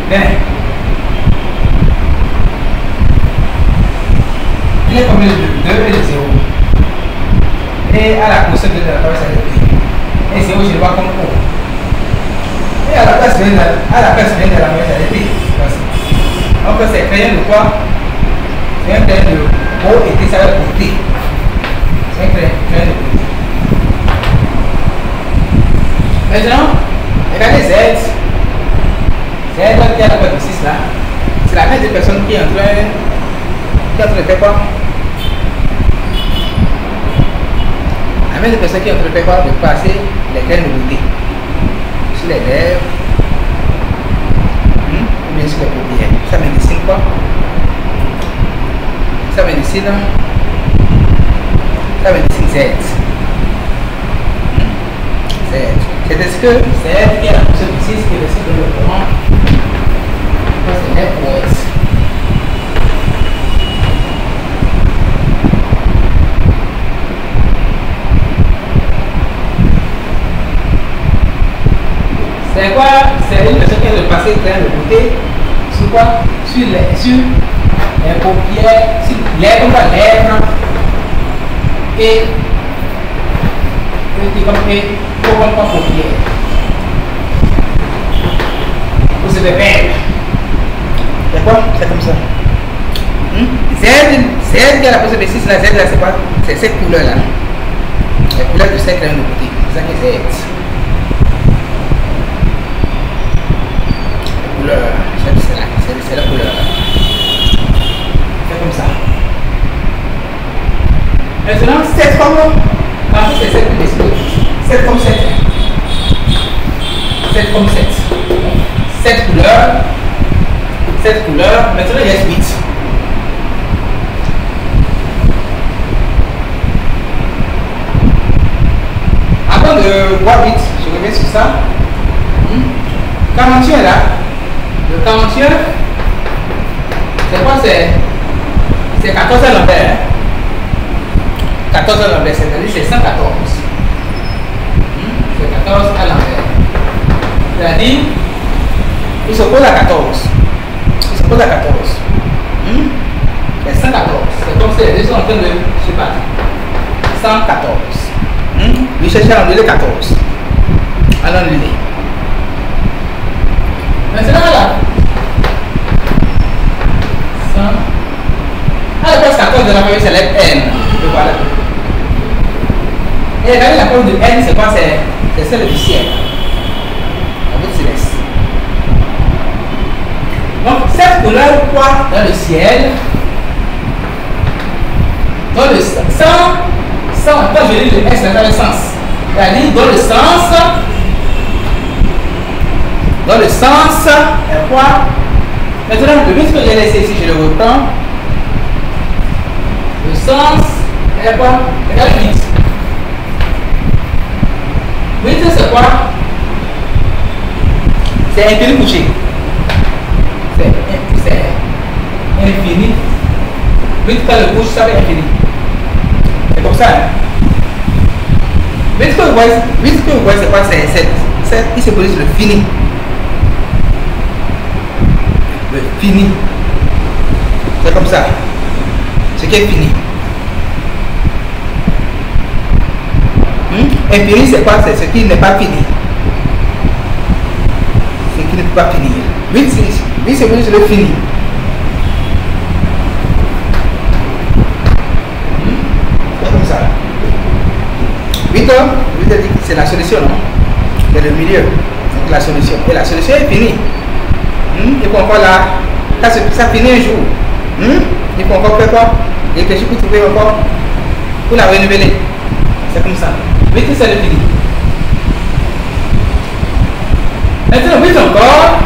Bien. Il est combien de 2 et de 0. Et à la position de la table, ça va être P. Et 0, je le vois comme O. Et à la place de la moyenne, ça va être P. Donc c'est crayon de quoi? C'est un crayon de O et T, ça va être T. C'est un crayon de O. Maintenant, regardez Z. Z qui est à la boîte de 6 là. C'est la même des personnes qui est en train de faire quoi? La même des personnes qui est en train de faire quoi? De passer les graines de beauté sur les lèvres ou bien sur les paupières. Ça me dessine quoi? Ça me dessine Z. C'est-à-dire que c'est qui est la position de 6 qui est le cycle de courant. C'est left words. C'est quoi? C'est une personne qui a de passer le grain de beauté sur quoi? Sur les paupières, sur les lèvres et comme paupières. Ou c'est de belle. C'est quoi? C'est comme ça. Z qui a la position de 6 là, Z là, c'est quoi? C'est cette couleur là. La couleur de cette grain de beauté. C'est ça que c'est Z. C'est la couleur. C'est comme ça. Maintenant, 7 comme. En fait, c'est 7 plus 7 comme 7. 7 comme 7. 7 couleurs. 7 couleurs. Maintenant, il y a 8. Avant de voir 8, je reviens sur ça. 41 là. Le 41, c'est quoi? C'est 14 à l'envers. 14 à l'envers, c'est-à-dire c'est 114. C'est 14 à l'envers. C'est-à-dire, il s'oppose à 14. Il s'oppose à 14. C'est 114. C'est comme si les deux sont en train de se battre. 114. Lui cherche à enlever 14. À l'enlever. Maintenant là, 100. À la place 14 de la famille, c'est lettre N. Voilà. Et regardez la forme de N, c'est quoi? C'est celle du ciel. La boule céleste. Donc, cette couleur, quoi? Dans le ciel, dans le sens, quand je lis le S, c'est dans le sens. C'est-à-dire, dans le sens, quoi? Maintenant, le but que j'ai laissé ici, je le reprends. Le sens est quoi? Regarde 8. 8 c'est quoi? C'est infini couché. C'est infini. 8 quand le couche, ça va être infini. C'est comme ça. Hein? 8 que vous voyez, c'est quoi? C'est 7. 7, il se pose sur le fini. Le fini. C'est comme ça. Ce qui est fini. Infini, c'est quoi? C'est ce qui n'est pas fini. Ce qui ne peut pas finir. 8, c'est le fini. C'est comme ça. 8 ans, c'est la solution, non? C'est le milieu. C'est la solution. Et la solution est finie. Il faut encore là, ça finit un jour. Il faut encore faire quoi? Réfléchir pour trouver encore, pour la renouveler. C'est comme ça. 8 c'est le fini. Maintenant 8 encore.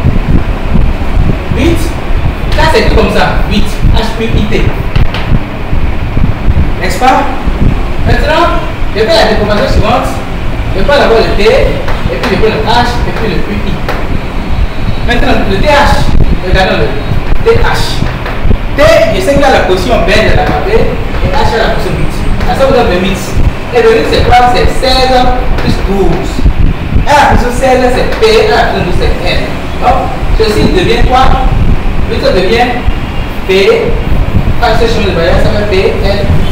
8. Là c'est tout comme ça. 8. H-U-I-T. N'est-ce pas? Maintenant, je fais la décompensation suivante. Je prends d'abord le T, et puis je prends le H, et puis le UI. Maintenant, le TH. Regardons le TH. T, je sais qu'il a la position B de la papier, et H a la position 8. Ça vous donne le 8. Et le 8 c'est quoi? C'est 16 plus 12. À la position 16 c'est P, à la position 12 c'est N. Donc, ceci de devient P, par ce chemin de variance, ça va P, L,